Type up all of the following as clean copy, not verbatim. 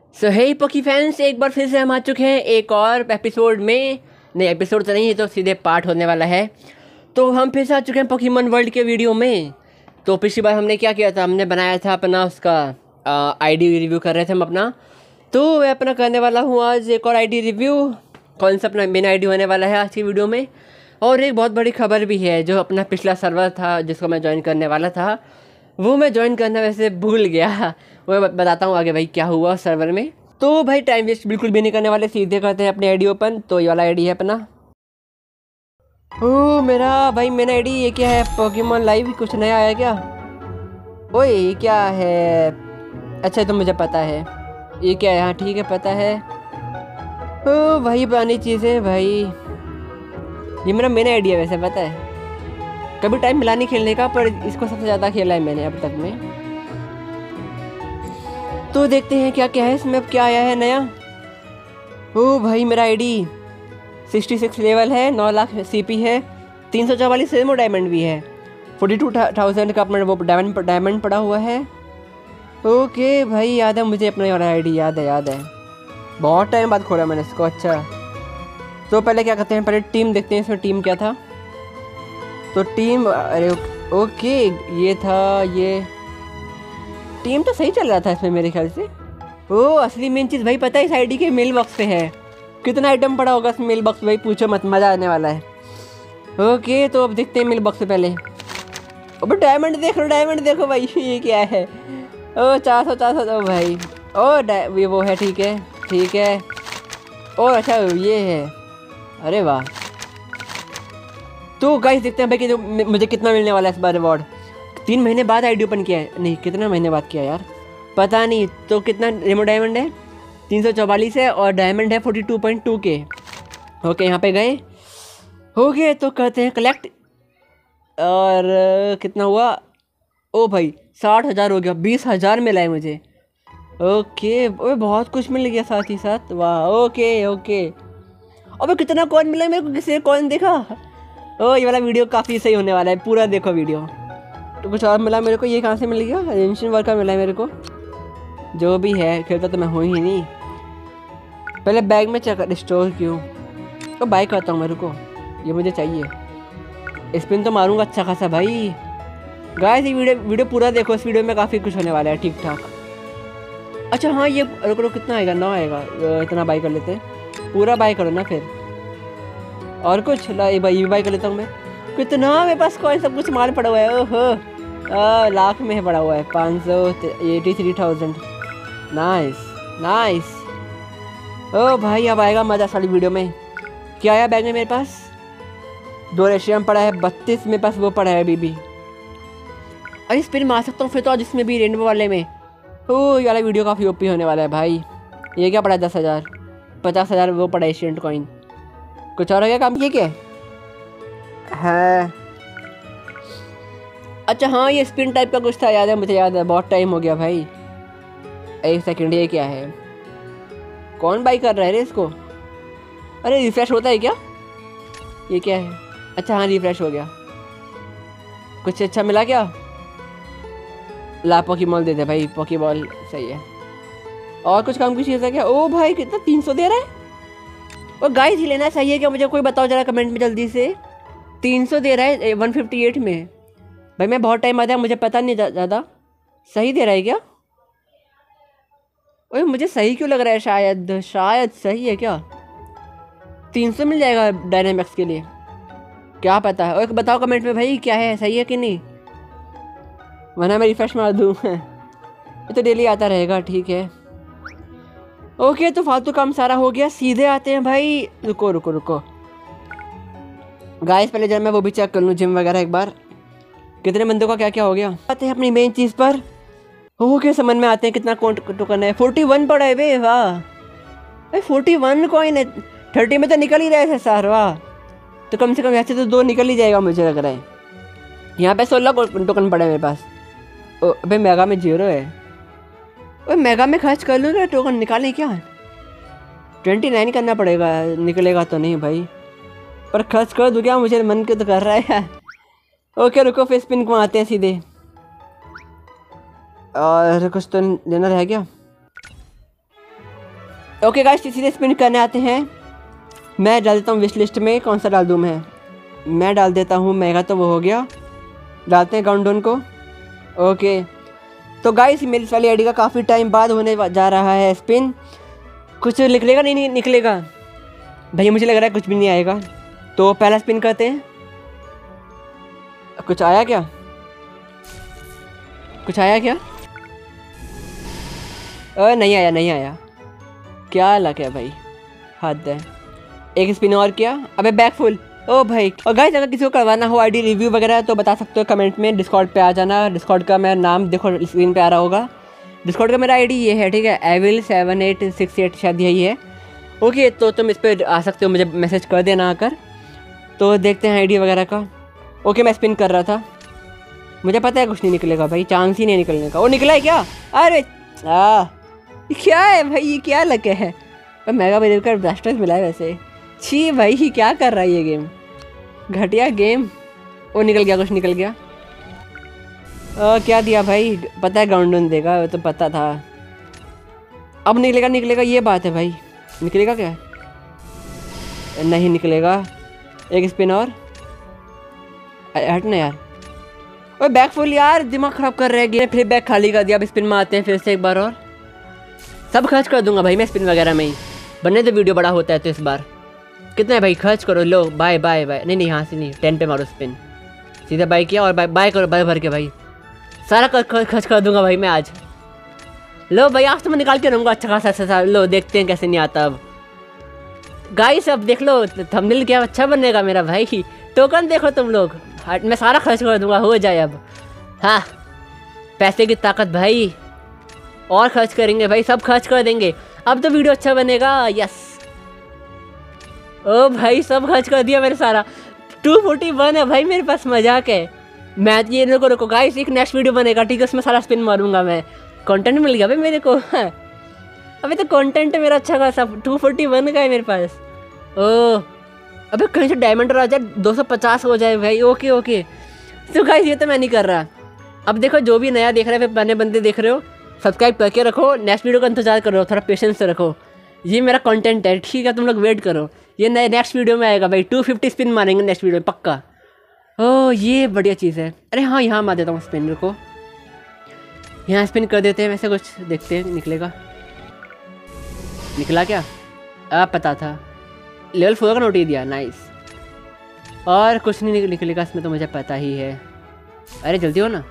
सो हे पॉकी fans, एक बार फिर से हम आ चुके हैं एक और एपिसोड में। नहीं, एपिसोड तो नहीं है, तो सीधे पार्ट होने वाला है। तो हम फिर से आ चुके हैं पोकेमॉन वर्ल्ड के वीडियो में। तो पिछली बार हमने क्या किया था, हमने बनाया था अपना उसका आईडी रिव्यू कर रहे थे हम अपना। तो मैं अपना करने वाला हूँ आज एक और आईडी रिव्यू। कौन सा अपना मेन आईडी होने वाला है आज की वीडियो में। और एक बहुत बड़ी खबर भी है, जो अपना पिछला सर्वर था जिसको मैं ज्वाइन करने वाला था, वो मैं ज्वाइन करना वैसे भूल गया। वो बताता हूँ आगे भाई क्या हुआ सर्वर में। तो भाई टाइम वेस्ट बिल्कुल भी नहीं करने वाले, सीधे करते हैं अपने आईडी ओपन। तो ये वाला आईडी है अपना। ओ मेरा भाई मेरा आईडी, ये क्या है? पोकेमॉन लाइव कुछ नया आया क्या? ओए ये क्या है? अच्छा तो मुझे पता है ये क्या है। हाँ ठीक है, पता है। ओ भाई पुरानी चीज़ें भाई। ये मेरा मेन आईडी है वैसे, पता है। कभी टाइम मिला नहीं खेलने का, पर इसको सबसे ज़्यादा खेला है मैंने अब तक में। तो देखते हैं क्या क्या है इसमें, अब क्या आया है नया। ओ भाई मेरा आईडी 66 लेवल है, 9 लाख सीपी है, 344 सेमो डायमंड भी है, 42,000 का अपना वो डायमंड पड़ा हुआ है। ओके भाई, याद है मुझे अपना वाला आईडी, याद है। बहुत टाइम बाद खोला मैंने इसको। अच्छा तो पहले क्या करते हैं, पहले टीम देखते हैं इसमें टीम क्या था। तो टीम, अरे ओके ये था, ये टीम तो सही चल रहा था इसमें मेरे ख्याल से। ओ असली मेन चीज़ भाई पता है, इस आईडी के मेल बॉक्स पे है। कितना आइटम पड़ा होगा इस मेल बॉक्स भाई, पूछो मत, मज़ा आने वाला है। ओके तो अब देखते हैं मेल बॉक्स पे पहले। अब डायमंड देखो भाई, ये क्या है? ओ 400 ओ भाई। ओ ये वो है, ठीक है। और अच्छा ये है, अरे वाह। तो गाइस देखते हैं भाई कि जो मुझे कितना मिलने वाला है इस बार रिवॉर्ड। 3 महीने बाद आईडी ओपन किया है, नहीं कितना महीने बाद किया यार पता नहीं। तो कितना रेमो डायमंड है? 344 है, और डायमंड है 42.2 के। ओके यहाँ पे गए, हो गए तो कहते हैं कलेक्ट। और कितना हुआ? ओ भाई 60,000 हो गया, 20,000 मिला है मुझे। ओके ओए बहुत कुछ मिल गया साथ ही साथ, वाह। ओके अबे कितना कॉइन मिला है मेरे को, किसी ने कॉइन देखा? ओ ये वाला वीडियो काफ़ी सही होने वाला है, पूरा देखो वीडियो। तो कुछ और मिला मेरे को, ये कहाँ से मिल गया? एंशिएंट वर्क का मिला है मेरे को। जो भी है, खेलता तो मैं हूँ ही नहीं। पहले बैग में चेक स्टोर क्यों, तो बाय करता हूँ, मेरे को ये मुझे चाहिए। स्पिन तो मारूंगा अच्छा खासा भाई। गाइस ये वीडियो पूरा देखो, इस वीडियो में काफ़ी कुछ होने वाला है ठीक ठाक। अच्छा हाँ, ये रुको कितना आएगा? 9 आएगा, इतना बाय कर लेते हैं। पूरा बाय करो ना फिर। और कुछ ला भाई, ये बाय कर लेता हूँ मैं। कितना मेरे पास कॉइन, सब कुछ माल पड़ा हुआ है। ओहो लाख में है पड़ा हुआ है, 583,000। नाइस। ओ भाई अब आएगा मज़ा सारी वीडियो में। क्या आया बैग में मेरे पास? 2 रेशियम पड़ा है, 32 मेरे पास वो पड़ा है अभी भी। अरे स्पिन मार सकता हूँ फिर तो, जिसमें भी रेनबो वाले में। ओ ये वाला वीडियो काफ़ी ओपी होने वाला है भाई। ये क्या पड़ा है? 10,000, 50,000 वो पड़ा है एशियंट कॉइन। कुछ और हो गया काम? ये क्या है? अच्छा हाँ, ये स्पिन टाइप का कुछ था, याद है मुझे, याद है। बहुत टाइम हो गया भाई। एक सेकंड, ये क्या है? कौन बाई कर रहा है रे इसको? अरे रिफ्रेश होता है क्या? ये क्या है? अच्छा हाँ रिफ्रेश हो गया। कुछ अच्छा मिला क्या? ला पोकेमॉन दे दे भाई, पोकेबॉल सही है। और कुछ काम की चीज़ है क्या? ओ भाई कितना 300 दे रहा है। और गाइस ही लेना सही है क्या? मुझे कोई बताओ जरा कमेंट में जल्दी से। 300 दे रहा है 158 में भाई। मैं बहुत टाइम आता है, मुझे पता नहीं ज़्यादा। सही दे रहा है क्या? ओए मुझे सही क्यों लग रहा है? शायद सही है क्या? 300 मिल जाएगा डायनामिक्स के लिए, क्या पता है। और बताओ कमेंट में भाई, क्या है, सही है कि नहीं, वरना मैं रिफ्रेश मार दूँ। ये तो डेली आता रहेगा, ठीक है। ओके तो फालतू काम सारा हो गया, सीधे आते हैं भाई। रुको गाइस, पहले जब मैं वो भी चेक कर लूँ, जिम वगैरह एक बार, कितने बंदों का क्या क्या हो गया। आते हैं अपनी मेन चीज़ पर। ओके समझ में आते हैं कितना टोकन है। 41 पड़ा है बे, वाह भाई। 41 कॉइन है, 30 में तो निकल ही रहे थे सर, वाह। तो कम से कम ऐसे तो 2 निकल ही जाएगा मुझे लग रहा है। यहाँ पे 16 टोकन पड़े हैं मेरे पास। ओ भाई मेगा में 0 है। ओए मेगा में खर्च कर लूँ ना, टोकन निकालें क्या? 29 करना पड़ेगा, निकलेगा तो नहीं भाई, पर खर्च कर दूँ क्या? मुझे मन के तो कर रहा है। ओके रुको, फिर स्पिन को आते हैं सीधे। और कुछ तो लेना रह गया। ओके गाइस, सीधे स्पिन करने आते हैं। मैं डाल देता हूँ विश लिस्ट में, कौन सा डाल दूँ मैं डाल देता हूँ मेगा, तो वो हो गया। डालते हैं काउंटडाउन को। ओके तो गाइस मेरी इस वाली आईडी का काफ़ी टाइम बाद होने जा रहा है स्पिन। कुछ निकलेगा? नहीं निकलेगा भैया, मुझे लग रहा है कुछ भी नहीं आएगा। तो पहला स्पिन करते हैं। कुछ आया क्या? नहीं आया। क्या लग है भाई, हद है। एक स्पिन और किया, अबे बैक फुल। ओ भाई। और गाइस अगर किसी को करवाना हो आईडी रिव्यू वगैरह तो बता सकते हो कमेंट में। डिस्कॉर्ड पे आ जाना। डिस्कॉर्ड का मेरा नाम देखो स्क्रीन पे आ रहा होगा। डिस्कॉर्ड का मेरा आईडी ये है, ठीक है, evil7868 शायद यही है। ओके तो तुम इस पर आ सकते हो, मुझे मैसेज कर देना आकर। तो देखते हैं आईडी वगैरह का। ओके मैं स्पिन कर रहा था, मुझे पता है कुछ नहीं निकलेगा भाई, चांस ही नहीं निकलने का। वो निकला है क्या? अरे क्या है भाई, ये क्या लगे है? पर मेगा बदल कर ब्लास्टर्स मिला है वैसे। छी भाई क्या कर रहा है ये गेम, घटिया गेम। वो निकल गया, कुछ निकल गया। क्या दिया भाई? पता है गाउंडन देगा, वो तो पता था। अब निकलेगा ये बात है भाई। निकलेगा क्या? नहीं निकलेगा। एक स्पिन और। हट ना यार। ओए बैक फुल यार, दिमाग खराब कर रहे हैं। फिर बैक खाली कर दिया। अब स्पिन में आते हैं फिर से एक बार और। सब खर्च कर दूंगा भाई मैं स्पिन वगैरह में ही, बनने तो वीडियो बड़ा होता है। तो इस बार कितना है भाई? खर्च करो। लो बाय। नहीं यहाँ से नहीं, 10 पे मारो स्पिन। सीधा बाय किया और बाय करो, बाय भर के भाई। सारा खर्च कर दूंगा भाई मैं आज। लो भाई आज तो मैं निकाल के रहूँगा अच्छा खासा। लो देखते हैं कैसे नहीं आता अब। गाइस अब देख लो थंबनेल क्या अच्छा बनेगा मेरा भाई। टोकन देखो तुम लोग। मैं सारा खर्च कर दूंगा, हो जाए अब। हाँ पैसे की ताकत भाई, और खर्च करेंगे भाई, सब खर्च कर देंगे। अब तो वीडियो अच्छा बनेगा। यस। ओ भाई सब खर्च कर दिया मैंने सारा। 241 है भाई मेरे पास, मजाक है। मैं ये रुको गाइस, एक नेक्स्ट वीडियो बनेगा, ठीक है, उसमें सारा स्पिन मारूंगा मैं। कंटेंट मिल गया भाई मेरे को। अभी तो कंटेंट है मेरा अच्छा खासा। 241 का है मेरे पास। ओह अबे कहीं से डायमंड आ जाए, 250 हो जाए भाई। ओके तो गाइस ये तो मैं नहीं कर रहा। अब देखो जो भी नया देख रहे हैं, पुराने बंदे देख रहे हो, सब्सक्राइब करके रखो। नेक्स्ट वीडियो का इंतजार करो, थोड़ा पेशेंस से रखो। ये मेरा कंटेंट है, ठीक है, तुम लोग वेट करो। ये नए नेक्स्ट वीडियो में आएगा भाई। 250 स्पिन मारेंगे नेक्स्ट वीडियो में पक्का। ओह ये बढ़िया चीज़ है। अरे हाँ यहाँ मार देता हूँ स्पिन को। यहाँ स्पिन कर देते हैं वैसे, कुछ देखते हैं निकलेगा। निकला क्या? पता था। लेवल 4 का नोट ही दिया, नाइस। और कुछ नहीं निकलेगा इसमें तो मुझे पता ही है। अरे जल्दी हो ना।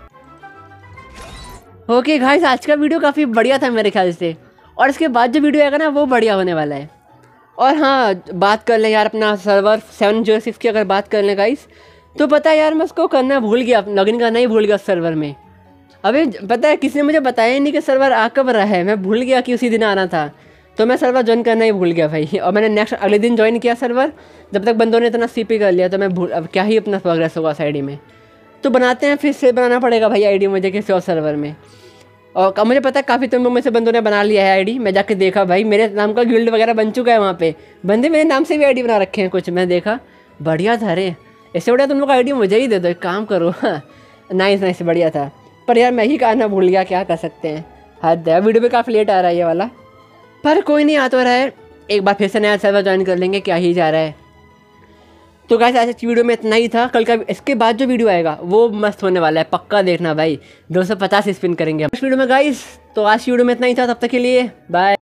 ओके गाइस आज का वीडियो काफ़ी बढ़िया था मेरे ख्याल से, और इसके बाद जो वीडियो आएगा ना वो बढ़िया होने वाला है। और हाँ बात कर लें यार अपना सर्वर 706 की अगर बात कर लें गाइस, तो पता है यार मैं उसको करना भूल गया, लॉगिन करना ही भूल गया उस सर्वर में। अभी पता है किसी ने मुझे बताया ही नहीं कि सर्वर आ कब रहा है, मैं भूल गया कि उसी दिन आना था। तो मैं सर्वर ज्वाइन करना ही भूल गया भाई। और मैंने नेक्स्ट अगले दिन ज्वाइन किया सर्वर, जब तक बंदों ने इतना सीपी कर लिया तो मैं भूल, अब क्या ही अपना प्रोग्रेस होगा उस आईडी में। तो बनाते हैं, फिर से बनाना पड़ेगा भाई आईडी मुझे किसी और सर्वर में। और मुझे पता है काफ़ी तुम में से बंदों ने बना लिया है आईडी। मैं जाके देखा भाई मेरे नाम का गिल्ड वगैरह बन चुका है वहाँ पे। बंदे मेरे नाम से भी आईडी बना रखे हैं कुछ, मैं देखा। बढ़िया था रे, इससे बढ़िया तुम लोग आईडी मुझे ही दे दो, एक काम करो। हाँ नाइस बढ़िया था। पर यार मैं ही कहना भूल गया, क्या कर सकते हैं। हद है, वीडियो भी काफ़ी लेट आ रहा है ये वाला, पर कोई नहीं, आ तो रहा है। एक बार फिर से नया सर्वर ज्वाइन कर लेंगे, क्या ही जा रहा है। तो गाइस आज की वीडियो में इतना ही था। कल का इसके बाद जो वीडियो आएगा वो मस्त होने वाला है, पक्का देखना भाई। 250 स्पिन करेंगे इस वीडियो में गाइस। तो आज की वीडियो में इतना ही था, तब तक के लिए बाय।